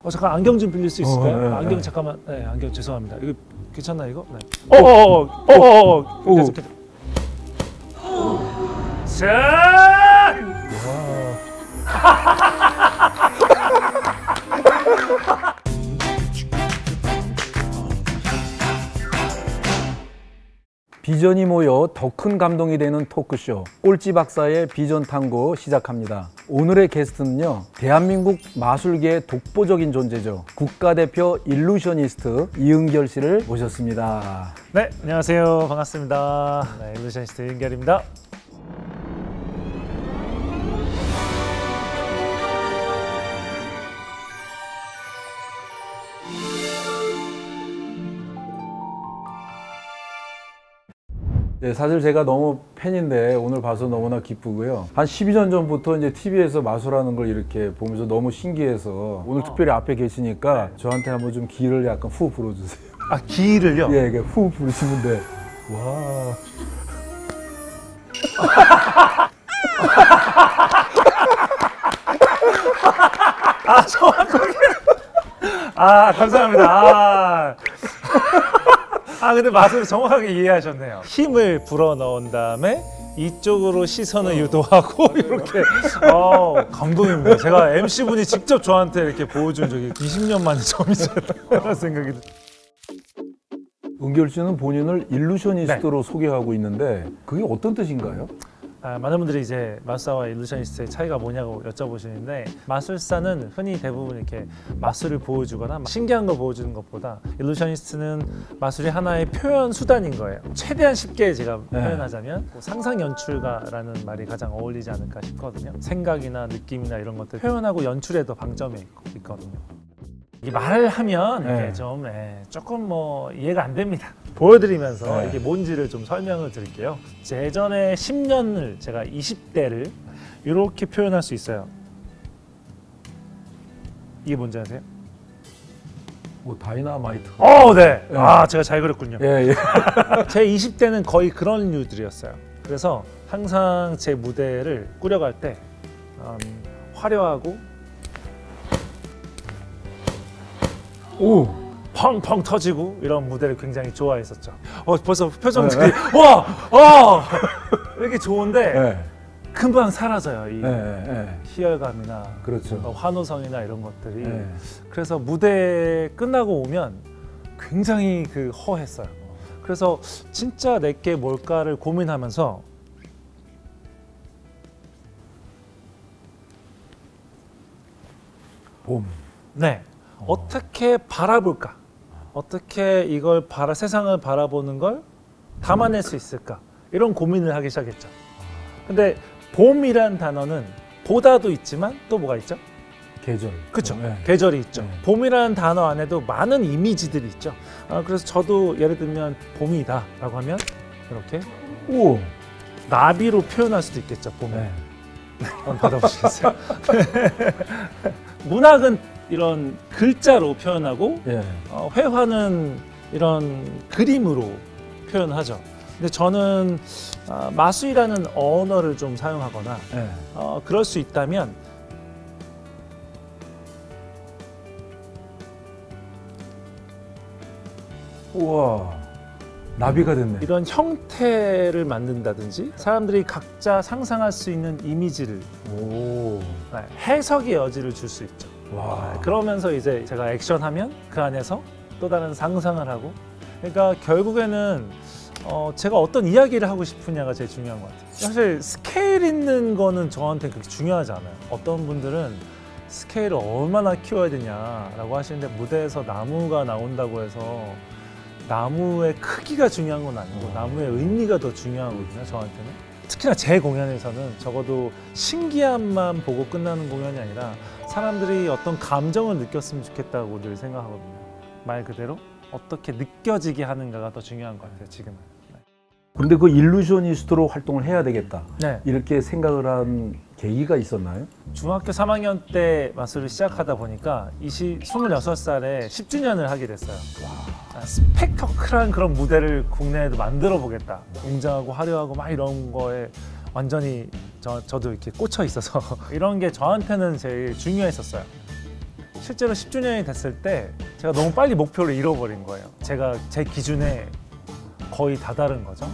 잠깐 안경 좀 빌릴 수 있을까요? 네, 안경 네. 잠깐만. 네, 안경 죄송합니다. 이거 괜찮나 이거? 네. 자! 비전이 모여 더 큰 감동이 되는 토크쇼 꼴찌 박사의 비전 탐구 시작합니다. 오늘의 게스트는요, 대한민국 마술계의 독보적인 존재죠. 국가대표 일루셔니스트 이은결 씨를 모셨습니다. 네, 안녕하세요. 반갑습니다. 네, 일루셔니스트 이은결입니다. 네, 사실 제가 너무 팬인데 오늘 봐서 너무나 기쁘고요. 한 12년 전부터 이제 TV에서 마술하는 걸 이렇게 보면서 너무 신기해서 오늘 특별히 앞에 계시니까 저한테 한번 좀 기를 약간 후 불어주세요. 아, 기를요? 예, 이게 후 부르시면 돼. 와. 정확하게. 감사합니다. 근데 마술을 정확하게 이해하셨네요. 힘을 불어넣은 다음에 이쪽으로 시선을 유도하고 이렇게. 감동입니다. 제가 MC분이 직접 저한테 이렇게 보여준 적이 20년 만에 처음이라는 생각이 들어요. 은결 씨는 본인을 일루셔니스트로 소개하고 있는데 그게 어떤 뜻인가요? 많은 분들이 이제 마술사와 일루셔니스트의 차이가 뭐냐고 여쭤보시는데, 마술사는 흔히 대부분 이렇게 마술을 보여주거나 신기한 걸 보여주는 것보다 일루셔니스트는 마술이 하나의 표현 수단인 거예요. 최대한 쉽게 제가 표현하자면 상상 연출가라는 말이 가장 어울리지 않을까 싶거든요. 생각이나 느낌이나 이런 것들 표현하고 연출에도 방점이 있거든요. 이 말을 하면 이게 좀 조금 이해가 안 됩니다. 보여드리면서 이게 뭔지를 좀 설명을 드릴게요. 예전에 10년을 제가 20대를 이렇게 표현할 수 있어요. 이게 뭔지 아세요? 다이너마이트. 네. 제가 잘 그렸군요. 예. 제 20대는 거의 그런 류들이었어요. 그래서 항상 제 무대를 꾸려갈 때 화려하고 펑펑 터지고 이런 무대를 굉장히 좋아했었죠. 벌써 표정들이 이렇게 좋은데 금방 사라져요. 이 희열감이나 그렇죠. 환호성이나 이런 것들이. 그래서 무대 끝나고 오면 굉장히 허했어요. 그래서 진짜 내게 뭘까를 고민하면서 어떻게 바라볼까? 어떻게 이걸 세상을 바라보는 걸 담아낼 수 있을까? 이런 고민을 하기 시작했죠. 근데 봄이란 단어는 보다도 있지만 또 뭐가 있죠? 계절. 그렇죠. 계절이 있죠. 봄이라는 단어 안에도 많은 이미지들이 있죠. 그래서 저도 예를 들면 봄이다 라고 하면 이렇게 나비로 표현할 수도 있겠죠. 봄을. 한번 받아보시겠어요? 문학은 이런 글자로 표현하고 회화는 이런 그림으로 표현하죠. 근데 저는 마술이라는 언어를 좀 사용하거나 그럴 수 있다면 우와, 나비가 됐네. 이런 형태를 만든다든지 사람들이 각자 상상할 수 있는 이미지를 해석의 여지를 줄 수 있죠. 그러면서 이제 제가 액션하면 그 안에서 또 다른 상상을 하고, 그러니까 결국에는 제가 어떤 이야기를 하고 싶으냐가 제일 중요한 것 같아요. 사실 스케일 있는 거는 저한테 그렇게 중요하지 않아요. 어떤 분들은 스케일을 얼마나 키워야 되냐라고 하시는데, 무대에서 나무가 나온다고 해서 나무의 크기가 중요한 건 아니고 나무의 의미가 더 중요하거든요, 저한테는. 특히나 제 공연에서는 적어도 신기함만 보고 끝나는 공연이 아니라 사람들이 어떤 감정을 느꼈으면 좋겠다고 늘 생각하거든요. 말 그대로 어떻게 느껴지게 하는가가 더 중요한 것 같아요, 지금은. 근데 그 일루셔니스트로 활동을 해야 되겠다. 네. 이렇게 생각을 한 계기가 있었나요? 중학교 3학년 때 마술을 시작하다 보니까 26살에 10주년을 하게 됐어요. 스펙터클한 그런 무대를 국내에도 만들어 보겠다. 웅장하고 화려하고 막 이런 거에 완전히 저도 이렇게 꽂혀 있어서 이런 게 저한테는 제일 중요했었어요. 실제로 10주년이 됐을 때 제가 너무 빨리 목표를 잃어버린 거예요. 제가 제 기준에 거의 다다른 거죠.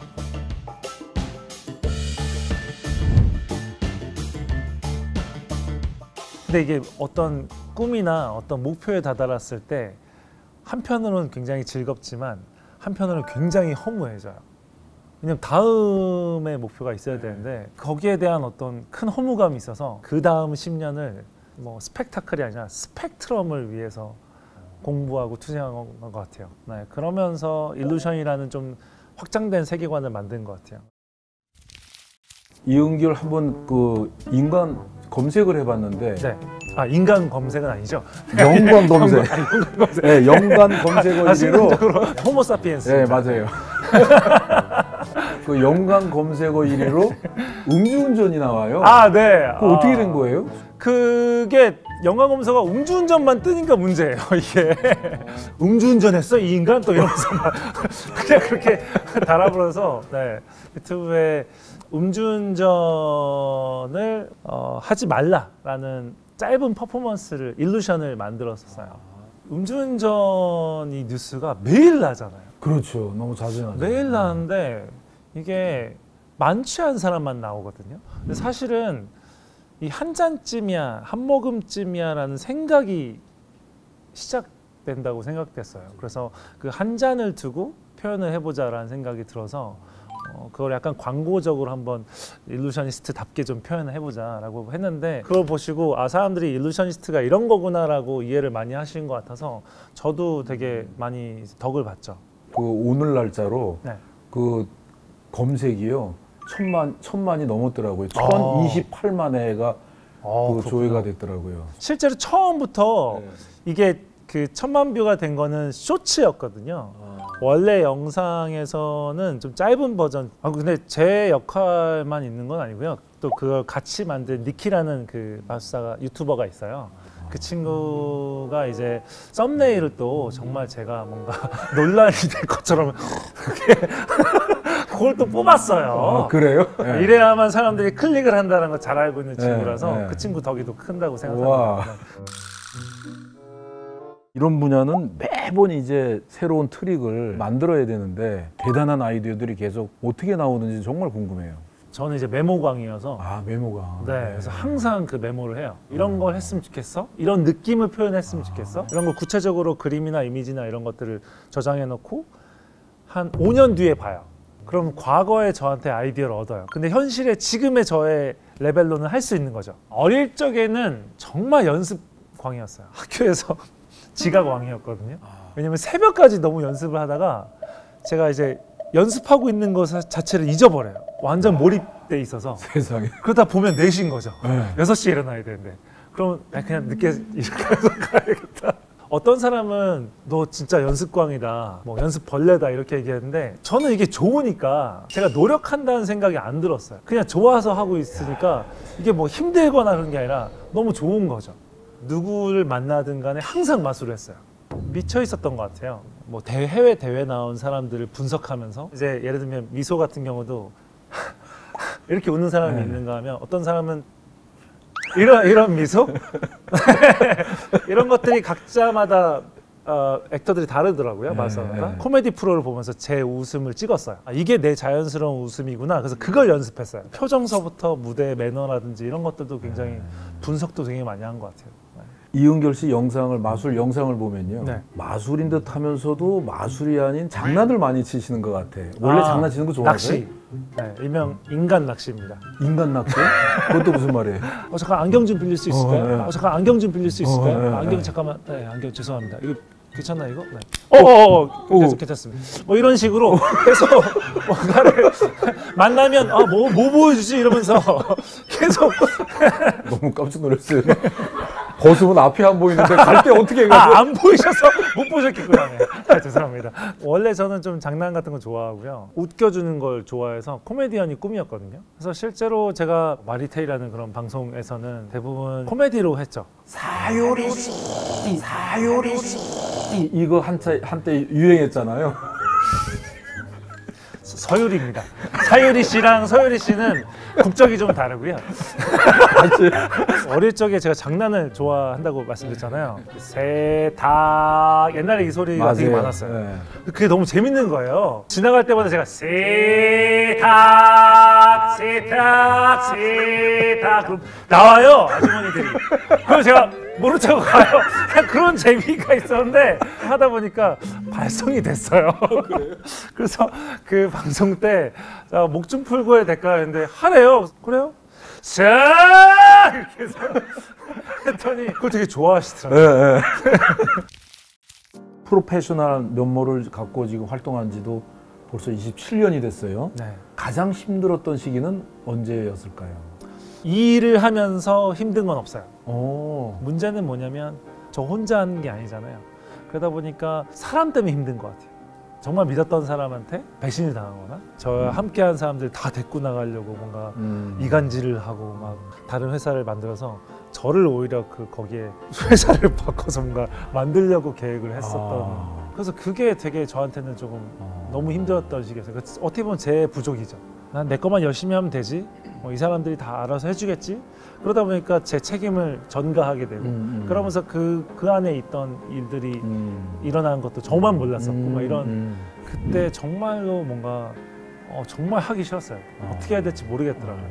근데 이게 어떤 꿈이나 어떤 목표에 다다랐을 때 한편으로는 굉장히 즐겁지만 한편으로는 굉장히 허무해져요. 왜냐면 다음의 목표가 있어야 되는데 거기에 대한 어떤 큰 허무감이 있어서 그 다음 10년을 뭐 스펙타클이 아니라 스펙트럼을 위해서 공부하고 투쟁한 것 같아요. 네, 그러면서 일루션이라는 좀 확장된 세계관을 만든 것 같아요. 이은결 한번 그 인간 검색을 해봤는데 네. 아, 인간 검색은 아니죠? 영관 검색. 영관 검색. 네, 영관 검색어 1위로. 순간적으로 호모사피엔스. 네, 맞아요. 그 영관 검색어 1위로 음주운전이 나와요. 아, 네. 그 어떻게 된 거예요? 그게 영광 검사가 음주운전만 뜨니까 문제예요. 이게 음주운전했어 이 인간 또 이러면서 막 그냥 그렇게 달아버려서 네, 유튜브에 음주운전을 하지 말라라는 짧은 퍼포먼스를 일루션을 만들었었어요. 음주운전이 뉴스가 매일 나잖아요. 그렇죠. 너무 자주 나죠. 매일 나는데 이게 만취한 사람만 나오거든요. 근데 사실은 이 한 잔쯤이야, 한 모금쯤이야라는 생각이 시작된다고 생각됐어요. 그래서 그 한 잔을 두고 표현을 해보자라는 생각이 들어서 그걸 약간 광고적으로 한번 일루셔니스트답게 좀 표현을 해보자라고 했는데 그걸 보시고 아 사람들이 일루셔니스트가 이런 거구나라고 이해를 많이 하시는 것 같아서 저도 되게 많이 덕을 봤죠. 그 오늘 날짜로 네. 그 검색이요. 천만이 넘었더라고요. 1028만 회가 그 조회가 됐더라고요. 실제로 처음부터 네. 이게 그 1000만 뷰가 된 거는 쇼츠였거든요. 원래 영상에서는 좀 짧은 버전. 근데 제 역할만 있는 건 아니고요. 또 그걸 같이 만든 니키라는 그 마술사가 유튜버가 있어요. 그 친구가 이제 썸네일을 또 정말 제가 뭔가 논란이 될 것처럼 그걸 또 뽑았어요. 아, 그래요? 네. 이래야만 사람들이 클릭을 한다는 걸 잘 알고 있는 친구라서 네, 네. 그 친구 덕이 더 큰다고 와. 생각합니다. 이런 분야는 매번 이제 새로운 트릭을 만들어야 되는데 대단한 아이디어들이 계속 어떻게 나오는지 정말 궁금해요. 저는 이제 메모광이어서 아, 메모가. 네, 그래서 항상 그 메모를 해요. 이런 걸 했으면 좋겠어? 이런 느낌을 표현했으면 좋겠어? 이런 걸 구체적으로 그림이나 이미지나 이런 것들을 저장해 놓고 한 5년 뒤에 봐요. 그럼 과거에 저한테 아이디어를 얻어요. 근데 현실에 지금의 저의 레벨로는 할 수 있는 거죠. 어릴 적에는 정말 연습광이었어요. 학교에서 지각왕이었거든요. 왜냐면 새벽까지 너무 연습을 하다가 제가 이제 연습하고 있는 것 자체를 잊어버려요. 완전 몰입돼 있어서. 세상에. 그러다 보면 4시인 거죠. 네. 6시에 일어나야 되는데. 그럼 그냥 늦게 일어나서 가야겠다. 어떤 사람은 너 진짜 연습광이다, 뭐 연습 벌레다 이렇게 얘기했는데 저는 이게 좋으니까 제가 노력한다는 생각이 안 들었어요. 그냥 좋아서 하고 있으니까 이게 뭐 힘들거나 그런 게 아니라 너무 좋은 거죠. 누구를 만나든 간에 항상 마술을 했어요. 미쳐 있었던 것 같아요. 뭐 해외 대회 나온 사람들을 분석하면서 이제 예를 들면 미소 같은 경우도 이렇게 웃는 사람이 있는가 하면 어떤 사람은 이런 미소 이런 것들이 각자마다 액터들이 다르더라고요. 마술사가 코미디 프로를 보면서 제 웃음을 찍었어요. 아, 이게 내 자연스러운 웃음이구나. 그래서 그걸 연습했어요. 표정서부터 무대 매너라든지 이런 것들도 굉장히 분석도 되게 많이 한 것 같아요. 이은결 씨 영상을 마술 영상을 보면요. 네. 마술인 듯 하면서도 마술이 아닌 장난을 많이 치시는 것 같아. 원래 장난치는 거 좋아하세요? 낚시. 네, 일명 인간 낚시입니다. 인간 낚시? 그것도 무슨 말이에요? 잠깐 안경 좀 빌릴 수 있을까요? 네. 잠깐 안경 좀 빌릴 수 있을까요? 네, 안경 네. 잠깐만. 네, 안경 죄송합니다. 이거 괜찮나 이거? 네. 괜찮습니다. 뭐 이런 식으로 계속 뭔가를 만나면 뭐 보여주지 이러면서 계속 너무 깜짝 놀랐어요. 벗으면 앞이 안 보이는데 갈 때 어떻게 해가지고? 안 보이셔서 못 보셨겠구나. 네. 죄송합니다. 원래 저는 좀 장난 같은 거 좋아하고요. 웃겨주는 걸 좋아해서 코미디언이 꿈이었거든요. 그래서 실제로 제가 마리테이라는 그런 방송에서는 대부분 코미디로 했죠. 사요리 씨 이거 한때 유행했잖아요. 서유리입니다. 사유리 씨랑 서유리 씨는 국적이 좀 다르고요. 어릴 적에 제가 장난을 좋아한다고 말씀드렸잖아요. 세탁 옛날에 이 소리가 되게 맞아요. 많았어요. 네. 그게 너무 재밌는 거예요. 지나갈 때마다 제가 세탁 그럼 나와요 아주머니들이. 그럼 제가 모른 척 가요. 그냥 그런 재미가 있었는데 하다 보니까 발성이 됐어요. 그래서 그 방송 때 목 좀 풀고 해야 될까 했는데 하래요. 그래요? 자 이렇게 해서 했더니 그걸 되게 좋아하시더라고요. 네. 프로페셔널 면모를 갖고 지금 활동한 지도 벌써 27년이 됐어요. 네. 가장 힘들었던 시기는 언제였을까요? 이 일을 하면서 힘든 건 없어요. 오. 문제는 뭐냐면 저 혼자 하는 게 아니잖아요. 그러다 보니까 사람 때문에 힘든 것 같아요. 정말 믿었던 사람한테 배신을 당하거나 저 함께한 사람들 다 데리고 나가려고 뭔가 이간질을 하고 막 다른 회사를 만들어서 저를 오히려 거기에 회사를 바꿔서 뭔가 만들려고 계획을 했었던. 그래서 그게 되게 저한테는 조금 너무 힘들었던 시기였어요. 어떻게 보면 제 부족이죠. 난 내 것만 열심히 하면 되지. 뭐 이 사람들이 다 알아서 해주겠지. 그러다 보니까 제 책임을 전가하게 되고 그러면서 그 안에 있던 일들이 일어나는 것도 저만 몰랐었고 막 이런 그때 정말로 뭔가 정말 하기 싫었어요. 어떻게 해야 될지 모르겠더라고요.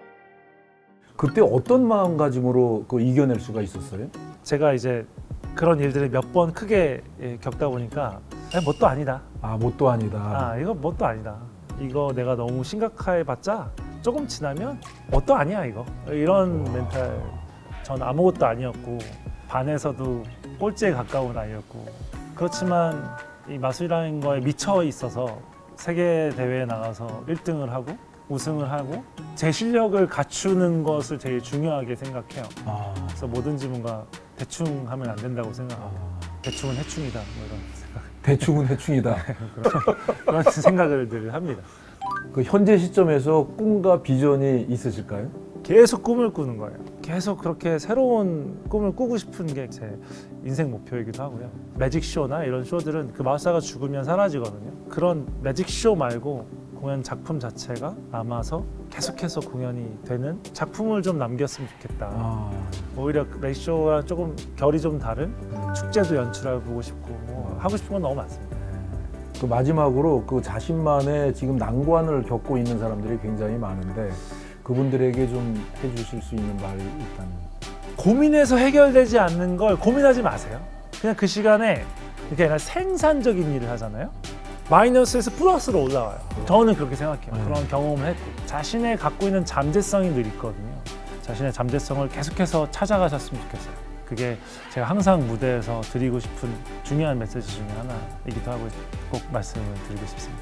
그때 어떤 마음가짐으로 이겨낼 수가 있었어요? 제가 이제 그런 일들을 몇 번 크게 겪다 보니까 뭣도 아니다. 뭣도 아니다. 이거 뭣도 아니다. 이거 내가 너무 심각해봤자 조금 지나면 뭣도 아니야 이거. 이런 멘탈. 전 아무것도 아니었고 반에서도 꼴찌에 가까운 아이였고 그렇지만 이 마술이라는 거에 미쳐 있어서 세계 대회에 나가서 1등을 하고 우승을 하고 제 실력을 갖추는 것을 되게 중요하게 생각해요. 그래서 뭐든지 뭔가 대충 하면 안 된다고 생각하고 대충은 해충이다 뭐 이런 생각. 대충은 해충이다. 그런 생각을 늘 합니다. 그 현재 시점에서 꿈과 비전이 있으실까요? 계속 꿈을 꾸는 거예요. 계속 그렇게 새로운 꿈을 꾸고 싶은 게 제 인생 목표이기도 하고요. 매직쇼나 이런 쇼들은 그 마술사가 죽으면 사라지거든요. 그런 매직쇼 말고 공연 작품 자체가 남아서 계속해서 공연이 되는 작품을 좀 남겼으면 좋겠다. 오히려 매직쇼랑 조금 결이 좀 다른 축제도 연출해보고 싶고 뭐 하고 싶은 건 너무 많습니다. 그 마지막으로 그 자신만의 지금 난관을 겪고 있는 사람들이 굉장히 많은데 그분들에게 좀 해주실 수 있는 말이 있다면? 고민해서 해결되지 않는 걸 고민하지 마세요. 그냥 그 시간에 이렇게 아니라 생산적인 일을 하잖아요. 마이너스에서 플러스로 올라와요. 저는 그렇게 생각해요. 그런 경험을 했고 자신의 갖고 있는 잠재성이 늘 있거든요. 자신의 잠재성을 계속해서 찾아가셨으면 좋겠어요. 그게 제가 항상 무대에서 드리고 싶은 중요한 메시지 중에 하나이기도 하고 꼭 말씀을 드리고 싶습니다.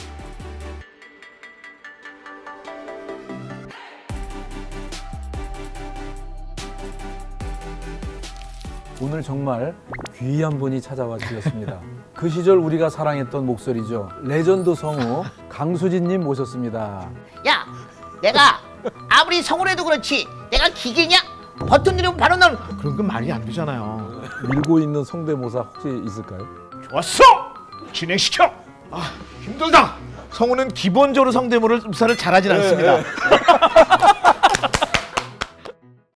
오늘 정말 귀한 분이 찾아와 주셨습니다. 그 시절 우리가 사랑했던 목소리죠. 레전드 성우 강수진님 모셨습니다. 야, 내가 아무리 성우를 해도 그렇지 내가 기계냐? 버튼 누르면 바로 나는 그런 건 말이 안 되잖아요. 밀고 있는 성대모사 혹시 있을까요? 좋았어! 진행시켜! 힘들다! 성우는 기본적으로 성대모사를 잘하진 않습니다.